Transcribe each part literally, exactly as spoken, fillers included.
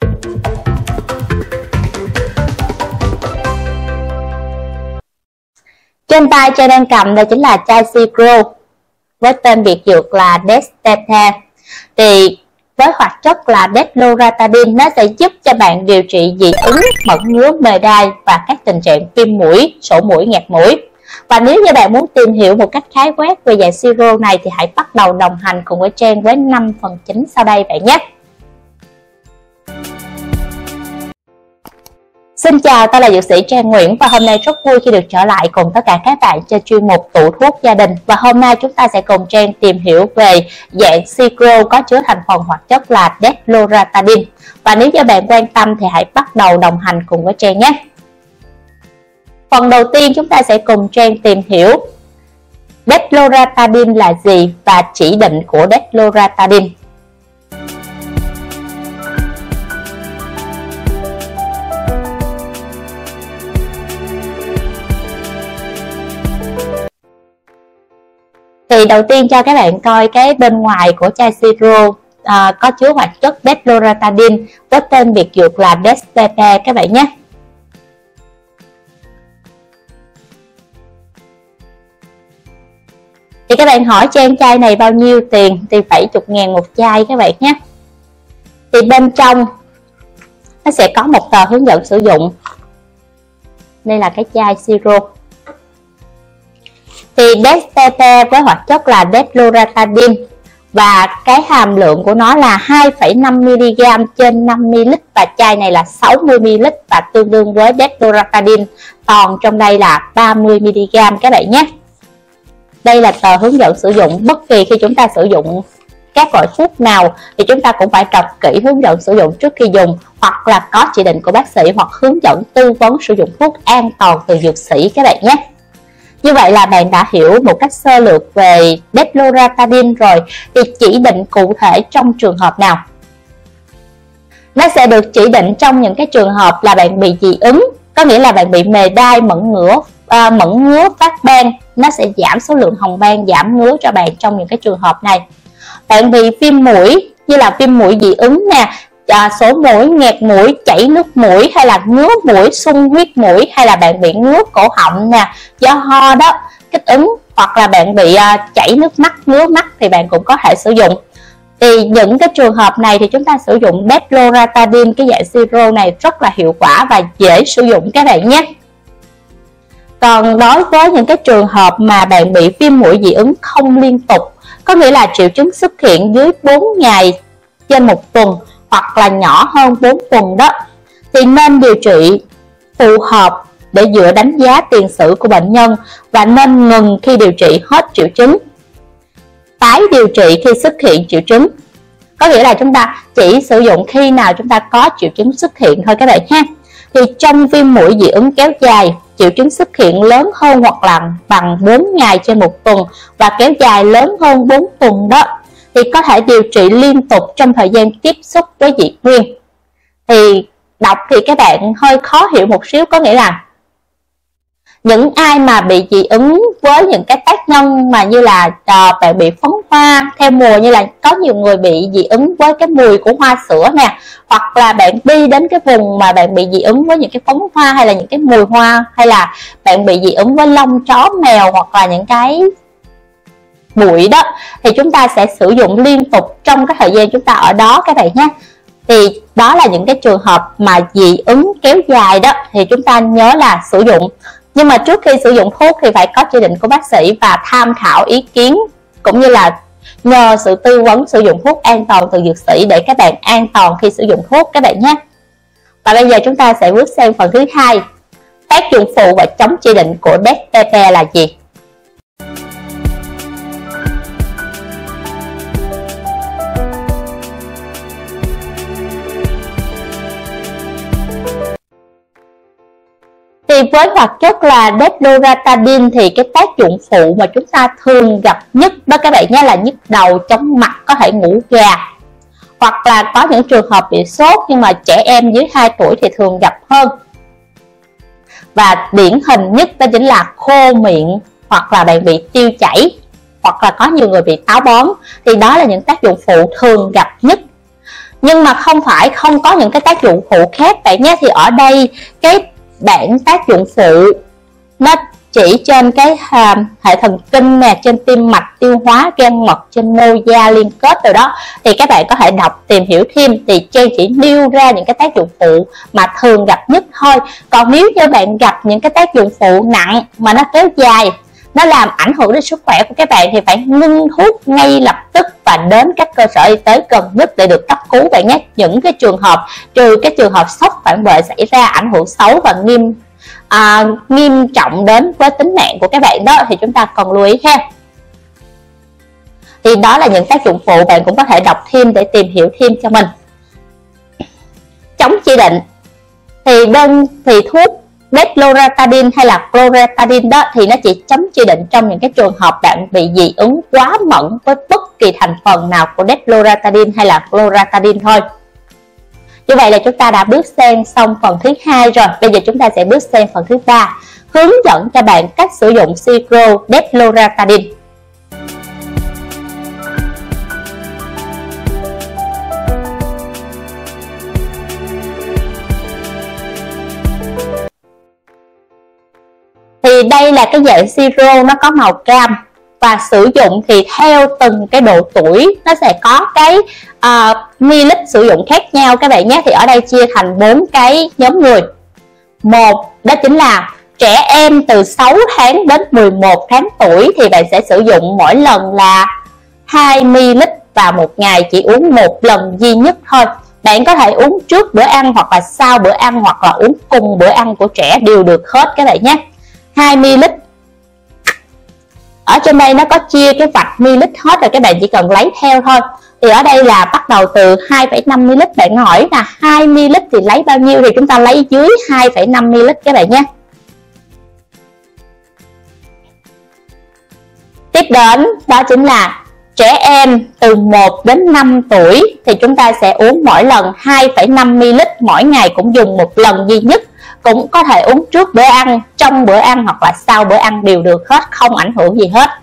Trên tay Trang đang cầm đây chính là chai Sigro với tên biệt dược là Dextete. Thì với hoạt chất là Desloratadine, nó sẽ giúp cho bạn điều trị dị ứng, mẩn ngứa, mề đay và các tình trạng viêm mũi, sổ mũi, nghẹt mũi. Và nếu như bạn muốn tìm hiểu một cách khái quát về dạng siro này thì hãy bắt đầu đồng hành cùng với Trang với năm phần chính sau đây bạn nhé. Xin chào, tôi là dược sĩ Trang Nguyễn và hôm nay rất vui khi được trở lại cùng tất cả các bạn cho chuyên mục tủ thuốc gia đình. Và hôm nay chúng ta sẽ cùng Trang tìm hiểu về dạng Sigro có chứa thành phần hoạt chất là Desloratadine. Và nếu như bạn quan tâm thì hãy bắt đầu đồng hành cùng với Trang nhé. Phần đầu tiên chúng ta sẽ cùng Trang tìm hiểu Desloratadine là gì và chỉ định của Desloratadine. Thì đầu tiên cho các bạn coi cái bên ngoài của chai Sigro à, có chứa hoạt chất Desloratadine với tên biệt dược là Dextete các bạn nhé. Thì các bạn hỏi Trang chai này bao nhiêu tiền thì bảy mươi ngàn một chai các bạn nhé. Thì bên trong nó sẽ có một tờ hướng dẫn sử dụng. Đây là cái chai Sigro. Thì Dextete với hoạt chất là Desloratadine và cái hàm lượng của nó là hai phẩy năm mi-li-gam trên năm mi-li-lít và chai này là sáu mươi mi-li-lít và tương đương với Desloratadine còn trong đây là ba mươi mi-li-gam các bạn nhé. Đây là tờ hướng dẫn sử dụng. Bất kỳ khi chúng ta sử dụng các loại thuốc nào thì chúng ta cũng phải đọc kỹ hướng dẫn sử dụng trước khi dùng, hoặc là có chỉ định của bác sĩ hoặc hướng dẫn tư vấn sử dụng thuốc an toàn từ dược sĩ các bạn nhé. Như vậy là bạn đã hiểu một cách sơ lược về Desloratadine rồi. Thì chỉ định cụ thể trong trường hợp nào? Nó sẽ được chỉ định trong những cái trường hợp là bạn bị dị ứng, có nghĩa là bạn bị mề đay, mẩn ngứa, à, mẩn ngứa phát ban. Nó sẽ giảm số lượng hồng ban, giảm ngứa cho bạn trong những cái trường hợp này. Bạn bị viêm mũi như là viêm mũi dị ứng nè, à, sổ mũi, nghẹt mũi, chảy nước mũi hay là ngứa mũi, sung huyết mũi, hay là bạn bị ngứa cổ họng nè, do ho đó, kích ứng, hoặc là bạn bị à, chảy nước mắt, ngứa mắt thì bạn cũng có thể sử dụng. Thì những cái trường hợp này thì chúng ta sử dụng Desloratadine, cái dạng Sigro này rất là hiệu quả và dễ sử dụng các bạn nhé. Còn đối với những cái trường hợp mà bạn bị viêm mũi dị ứng không liên tục, có nghĩa là triệu chứng xuất hiện dưới bốn ngày trên một tuần hoặc là nhỏ hơn bốn tuần đó, thì nên điều trị phù hợp để dựa đánh giá tiền sử của bệnh nhân và nên ngừng khi điều trị hết triệu chứng, tái điều trị khi xuất hiện triệu chứng. Có nghĩa là chúng ta chỉ sử dụng khi nào chúng ta có triệu chứng xuất hiện thôi các bạn ha. Thì trong viêm mũi dị ứng kéo dài, triệu chứng xuất hiện lớn hơn hoặc là bằng bốn ngày trên một tuần và kéo dài lớn hơn bốn tuần đó, thì có thể điều trị liên tục trong thời gian tiếp xúc với dị nguyên. Thì đọc thì các bạn hơi khó hiểu một xíu, có nghĩa là những ai mà bị dị ứng với những cái tác nhân mà như là uh, bạn bị phấn hoa theo mùa, như là có nhiều người bị dị ứng với cái mùi của hoa sữa nè, hoặc là bạn đi đến cái vùng mà bạn bị dị ứng với những cái phấn hoa hay là những cái mùi hoa, hay là bạn bị dị ứng với lông chó mèo hoặc là những cái bụi đó, thì chúng ta sẽ sử dụng liên tục trong cái thời gian chúng ta ở đó các bạn nhé. Thì đó là những cái trường hợp mà dị ứng kéo dài đó, thì chúng ta nhớ là sử dụng. Nhưng mà trước khi sử dụng thuốc thì phải có chỉ định của bác sĩ và tham khảo ý kiến cũng như là nhờ sự tư vấn sử dụng thuốc an toàn từ dược sĩ để các bạn an toàn khi sử dụng thuốc các bạn nhé. Và bây giờ chúng ta sẽ bước sang phần thứ hai, tác dụng phụ và chống chỉ định của Dextete là gì? Thì với hoạt chất là Desloratadine thì cái tác dụng phụ mà chúng ta thường gặp nhất đó các bạn nhé là nhức đầu, chóng mặt, có thể ngủ gà, hoặc là có những trường hợp bị sốt nhưng mà trẻ em dưới hai tuổi thì thường gặp hơn. Và điển hình nhất đó chính là khô miệng, hoặc là bạn bị tiêu chảy, hoặc là có nhiều người bị táo bón. Thì đó là những tác dụng phụ thường gặp nhất. Nhưng mà không phải không có những cái tác dụng phụ khác bạn nhé. Thì ở đây cái bảng tác dụng phụ nó chỉ trên cái uh, hệ thần kinh nè, trên tim mạch, tiêu hóa, gan mật, trên mô da, liên kết rồi đó. Thì các bạn có thể đọc tìm hiểu thêm. Thì Trang chỉ nêu ra những cái tác dụng phụ mà thường gặp nhất thôi. Còn nếu như bạn gặp những cái tác dụng phụ nặng mà nó kéo dài, nó làm ảnh hưởng đến sức khỏe của các bạn, thì phải ngưng thuốc ngay lập tức và đến các cơ sở y tế gần nhất để được cấp cứu bạn nhé. Những cái trường hợp, trừ cái trường hợp sốc phản vệ xảy ra ảnh hưởng xấu và nghiêm à, nghiêm trọng đến với tính mạng của các bạn đó, thì chúng ta cần lưu ý ha. Thì đó là những tác dụng phụ, bạn cũng có thể đọc thêm để tìm hiểu thêm cho mình. Chống chỉ định thì đơn thì thuốc Desloratadine hay là Cloratadine đó thì nó chỉ chống chỉ định trong những cái trường hợp bạn bị dị ứng quá mẫn với bất kỳ thành phần nào của Desloratadine hay là Cloratadine thôi. Như vậy là chúng ta đã bước sang xong phần thứ hai rồi. Bây giờ chúng ta sẽ bước sang phần thứ ba, hướng dẫn cho bạn cách sử dụng Sigro Desloratadine. Thì đây là cái dạng siro, nó có màu cam và sử dụng thì theo từng cái độ tuổi nó sẽ có cái uh, ml sử dụng khác nhau các bạn nhé. Thì ở đây chia thành bốn cái nhóm người. Một, đó chính là trẻ em từ sáu tháng đến mười một tháng tuổi thì bạn sẽ sử dụng mỗi lần là hai mi li lít và một ngày chỉ uống một lần duy nhất thôi. Bạn có thể uống trước bữa ăn hoặc là sau bữa ăn hoặc là uống cùng bữa ăn của trẻ đều được hết các bạn nhé. hai mi li lít. Ở trên đây nó có chia cái vạch ml hết rồi, các bạn chỉ cần lấy theo thôi. Thì ở đây là bắt đầu từ hai phẩy năm mi li lít. Bạn hỏi là hai mi li lít thì lấy bao nhiêu, thì chúng ta lấy dưới hai phẩy năm mi li lít các bạn nhé. Tiếp đến đó chính là trẻ em từ một đến năm tuổi thì chúng ta sẽ uống mỗi lần hai phẩy năm mi li lít, mỗi ngày cũng dùng một lần duy nhất. Cũng có thể uống trước bữa ăn, trong bữa ăn hoặc là sau bữa ăn đều được hết, không ảnh hưởng gì hết.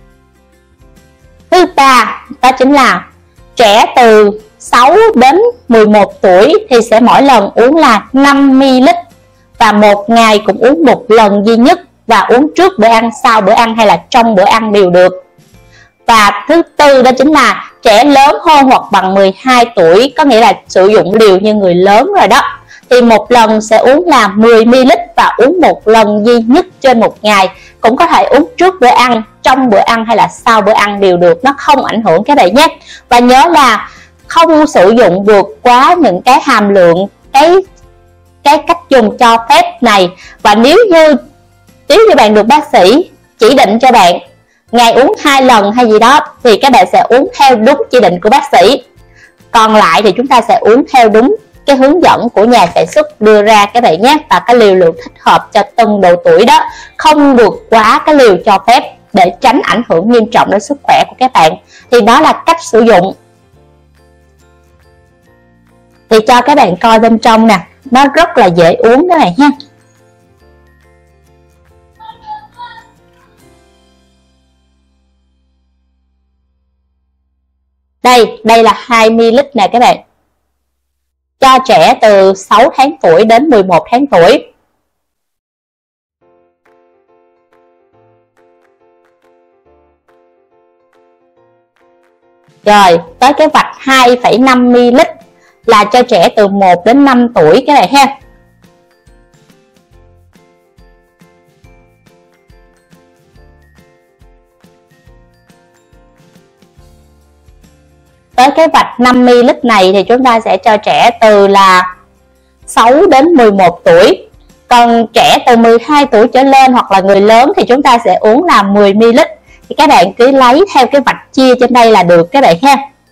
Thứ ba, đó chính là trẻ từ sáu đến mười một tuổi thì sẽ mỗi lần uống là năm mi li lít và một ngày cũng uống một lần duy nhất, và uống trước bữa ăn, sau bữa ăn hay là trong bữa ăn đều được. Và thứ tư đó chính là trẻ lớn hơn hoặc bằng mười hai tuổi, có nghĩa là sử dụng liều như người lớn rồi đó. Thì một lần sẽ uống là mười mi li lít và uống một lần duy nhất trên một ngày. Cũng có thể uống trước bữa ăn, trong bữa ăn hay là sau bữa ăn đều được, nó không ảnh hưởng các bạn nhé. Và nhớ là không sử dụng vượt quá những cái hàm lượng, cái cái cách dùng cho phép này. Và nếu như nếu như bạn được bác sĩ chỉ định cho bạn ngày uống hai lần hay gì đó thì các bạn sẽ uống theo đúng chỉ định của bác sĩ. Còn lại thì chúng ta sẽ uống theo đúng cái hướng dẫn của nhà sản xuất đưa ra các bạn nhé, và cái liều lượng thích hợp cho từng độ tuổi đó, không vượt quá cái liều cho phép để tránh ảnh hưởng nghiêm trọng đến sức khỏe của các bạn. Thì đó là cách sử dụng. Thì cho các bạn coi bên trong nè, nó rất là dễ uống các bạn nha. Đây, đây là hai mi li lít nè các bạn. Cho trẻ từ sáu tháng tuổi đến mười một tháng tuổi. Rồi, tới cái vạch hai phẩy năm mi li lít là cho trẻ từ một đến năm tuổi các bạn ha. Tới cái vạch năm mi li lít này thì chúng ta sẽ cho trẻ từ là sáu đến mười một tuổi. Còn trẻ từ mười hai tuổi trở lên hoặc là người lớn thì chúng ta sẽ uống là mười mi li lít. Thì các bạn cứ lấy theo cái vạch chia trên đây là được các bạn ha.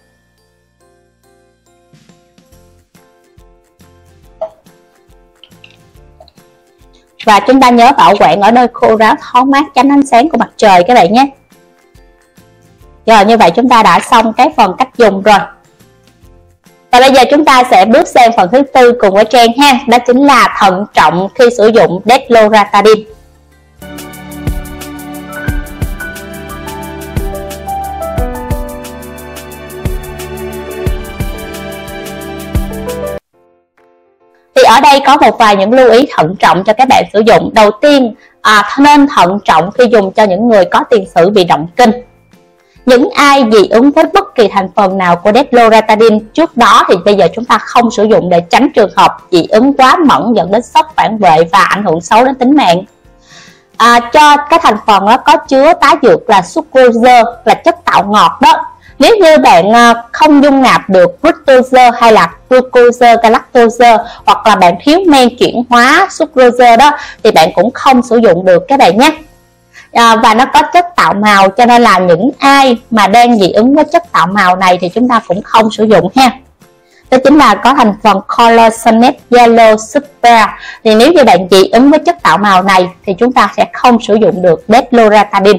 Và chúng ta nhớ bảo quản ở nơi khô ráo, thoáng mát, tránh ánh sáng của mặt trời các bạn nhé. Rồi, như vậy chúng ta đã xong cái phần cách dùng rồi. Và bây giờ chúng ta sẽ bước sang phần thứ tư cùng với Trang ha. Đó chính là thận trọng khi sử dụng Desloratadine. ở đây có một vài những lưu ý thận trọng cho các bạn sử dụng. Đầu tiên, à, nên thận trọng khi dùng cho những người có tiền sử bị động kinh. Những ai dị ứng với bất kỳ thành phần nào của Desloratadine trước đó thì bây giờ chúng ta không sử dụng để tránh trường hợp dị ứng quá mẫn dẫn đến sốc phản vệ và ảnh hưởng xấu đến tính mạng. À, cho cái thành phần đó có chứa tá dược là sucrose, là chất tạo ngọt đó. Nếu như bạn không dung nạp được fructose hay là glucose, galactose, hoặc là bạn thiếu men chuyển hóa sucrose đó thì bạn cũng không sử dụng được các bạn nhé. À, và nó có chất tạo màu, cho nên là những ai mà đang dị ứng với chất tạo màu này thì chúng ta cũng không sử dụng ha. Đó chính là có thành phần Collagenate Yellow Super. Thì nếu như bạn dị ứng với chất tạo màu này thì chúng ta sẽ không sử dụng được Desloratadine.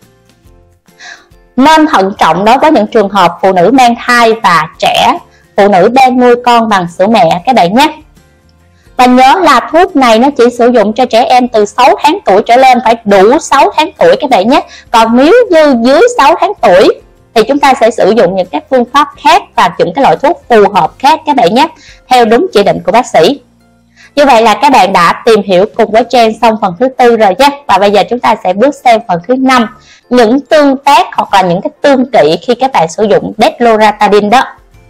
Nên thận trọng đối với những trường hợp phụ nữ mang thai và trẻ, phụ nữ đang nuôi con bằng sữa mẹ các bạn nhé. Và nhớ là thuốc này nó chỉ sử dụng cho trẻ em từ sáu tháng tuổi trở lên, phải đủ sáu tháng tuổi các bạn nhé. Còn nếu như dưới sáu tháng tuổi thì chúng ta sẽ sử dụng những các phương pháp khác và những cái loại thuốc phù hợp khác các bạn nhé, theo đúng chỉ định của bác sĩ. Như vậy là các bạn đã tìm hiểu cùng với Trang xong phần thứ tư rồi nhé. Và bây giờ chúng ta sẽ bước sang phần thứ năm, những tương tác hoặc là những cái tương kỵ khi các bạn sử dụng Desloratadine đó.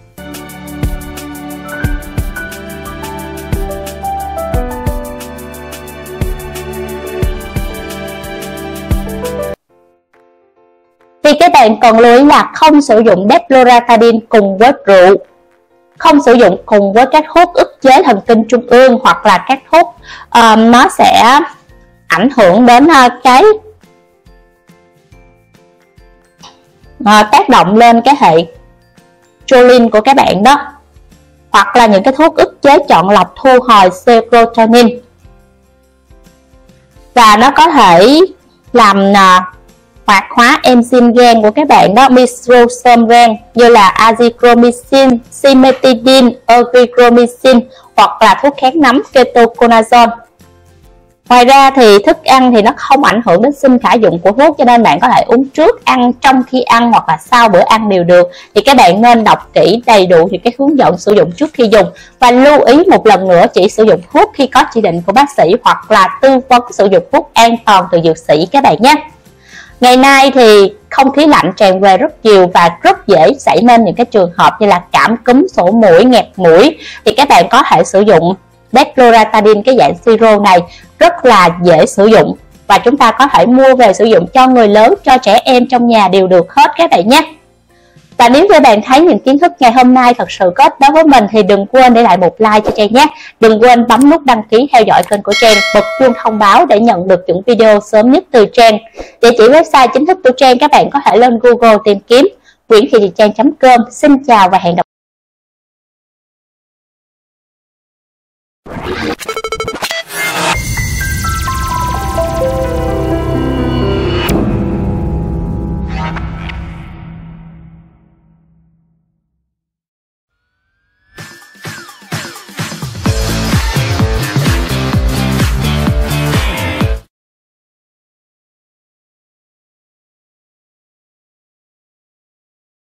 Thì các bạn cần lưu ý là không sử dụng Desloratadine cùng với rượu, không sử dụng cùng với các thuốc ức chế thần kinh trung ương, hoặc là các thuốc uh, nó sẽ ảnh hưởng đến uh, cái uh, tác động lên cái hệ choline của các bạn đó, hoặc là những cái thuốc ức chế chọn lọc thu hồi serotonin, và nó có thể làm uh, hoạt hóa enzyme gan của các bạn đó, microsome gan, như là azithromycin, cimetidine, erythromycin, hoặc là thuốc kháng nấm ketoconazole. Ngoài ra thì thức ăn thì nó không ảnh hưởng đến sinh khả dụng của thuốc, cho nên bạn có thể uống trước, ăn trong khi ăn, hoặc là sau bữa ăn đều được. Thì các bạn nên đọc kỹ đầy đủ thì cái hướng dẫn sử dụng trước khi dùng, và lưu ý một lần nữa chỉ sử dụng thuốc khi có chỉ định của bác sĩ hoặc là tư vấn sử dụng thuốc an toàn từ dược sĩ các bạn nhé. Ngày nay thì không khí lạnh tràn về rất nhiều và rất dễ xảy nên những cái trường hợp như là cảm cúm, sổ mũi, nghẹt mũi. Thì các bạn có thể sử dụng Desloratadine, cái dạng siro này rất là dễ sử dụng, và chúng ta có thể mua về sử dụng cho người lớn, cho trẻ em trong nhà đều được hết các bạn nhé. Và nếu như bạn thấy những kiến thức ngày hôm nay thật sự có ích đối với mình thì đừng quên để lại một like cho Trang nhé. Đừng quên bấm nút đăng ký theo dõi kênh của Trang, bật chuông thông báo để nhận được những video sớm nhất từ Trang. Địa chỉ website chính thức của Trang các bạn có thể lên Google tìm kiếm nguyễn thị trang chấm com. Xin chào và hẹn gặp lại.